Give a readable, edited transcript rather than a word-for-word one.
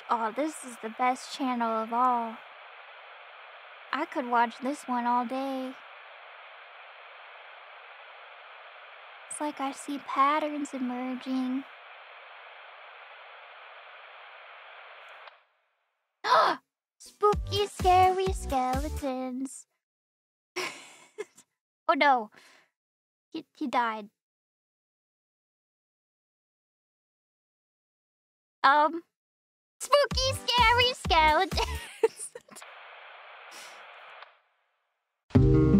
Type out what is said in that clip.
Oh, this is the best channel of all. I could watch this one all day. It's like I see patterns emerging. Spooky, scary skeletons. Oh no. He died. Spooky, scary skeletons.